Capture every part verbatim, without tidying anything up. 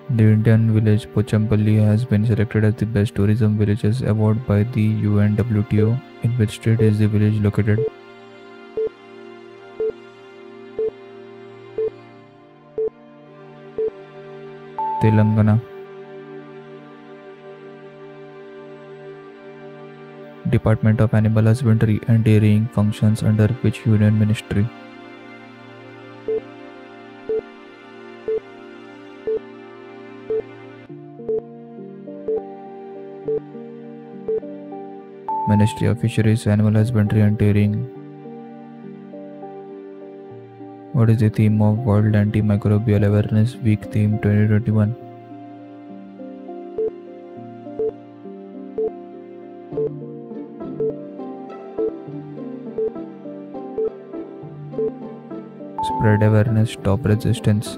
The Indian village Pochampalli has been selected as the Best Tourism Villages Award by the U N W T O. In which state is the village located? Telangana. Department of Animal Husbandry and Dairying functions under which union ministry? Ministry of Fisheries, Animal Husbandry and Dairying. What is the theme of World Antimicrobial Awareness Week theme twenty twenty-one? Spread awareness, stop resistance.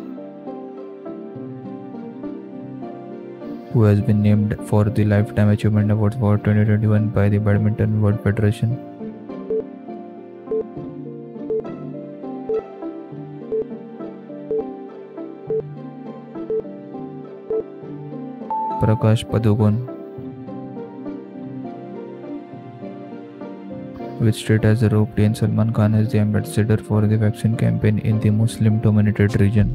Who has been named for the Lifetime Achievement Award for twenty twenty-one by the Badminton World Federation? Prakash Padukone. Which state has roped in Salman Khan as the ambassador for the vaccine campaign in the Muslim-dominated region?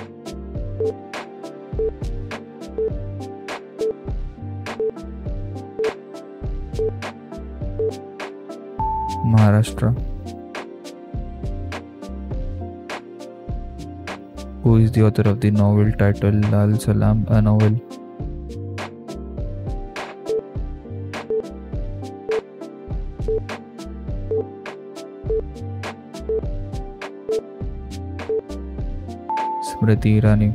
Maharashtra. Who is the author of the novel titled Lal Salam, a novel? Smriti Irani.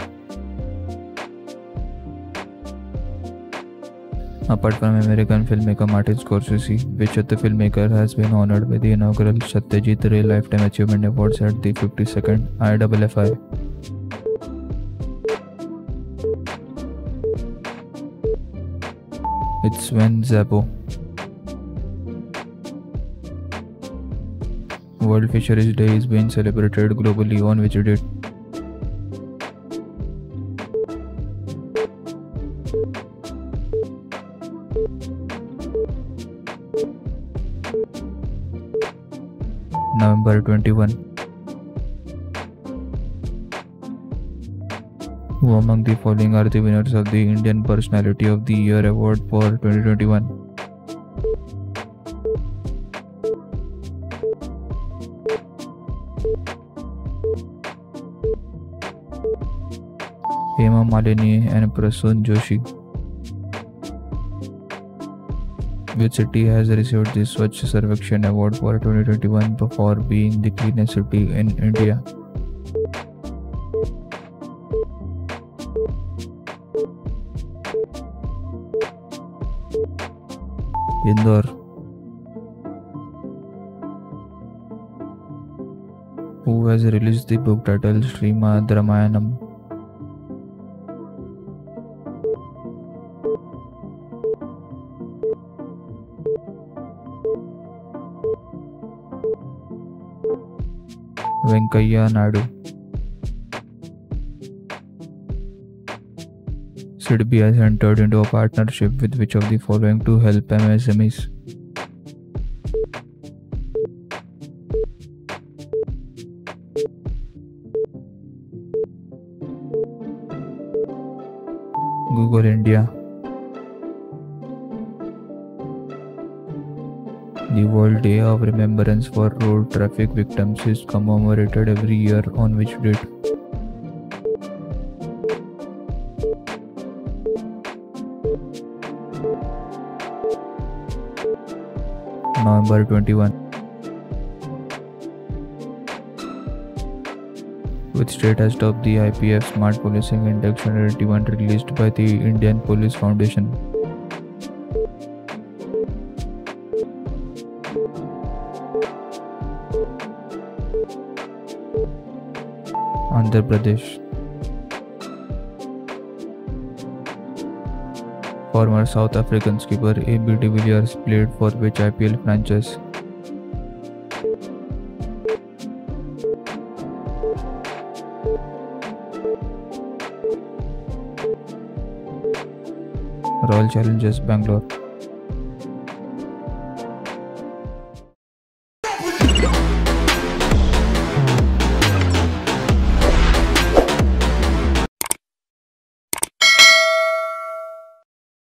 Apart from American filmmaker Martin Scorsese, which other filmmaker has been honored with the inaugural Satyajit Ray Lifetime Achievement Awards at the fifty-second I F F I? It's Sven Zappo. World Fisheries Day is being celebrated globally on which date? November twenty-first. Who among the following are the winners of the Indian Personality of the Year Award for twenty twenty-one? Hema Malini and Prasoon Joshi. Which city has received the Swachh Sarvekshan Award for twenty twenty-one for being the cleanest city in India? Indore. Who has released the book titled Srimad Ramayanam? Venkaiah Naidu. S I D B I has entered into a partnership with which of the following to help M S M Es? Google India. The World Day of Remembrance for Road Traffic Victims is commemorated every year on which date? November twenty-first. Which state has topped the I P F Smart Policing Index twenty twenty-one released by the Indian Police Foundation? Andhra Pradesh. Former South African skipper A B de Villiers played for which I P L franchise? Royal Challengers Bangalore.